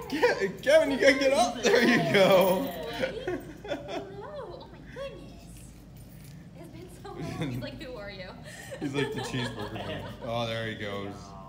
Kevin, you gotta get up. There you go. Hello. Oh my goodness. It's been so long. He's like, who are you? He's like the cheeseburger man. Oh, there he goes.